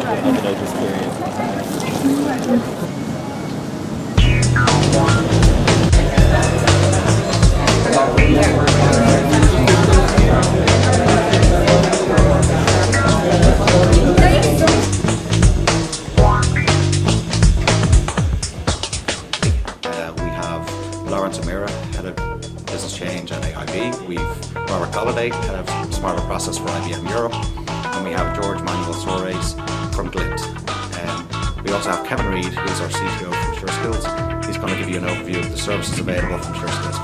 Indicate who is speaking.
Speaker 1: the notice period.
Speaker 2: Head of Business Change at AIB. We've Robert Golladay, Head of Smarter Process for IBM Europe, and we have George Manuel Sores from Glintt. We also have Kevin Reid, who is our CTO from SureSkills. He's going to give you an overview of the services available from SureSkills.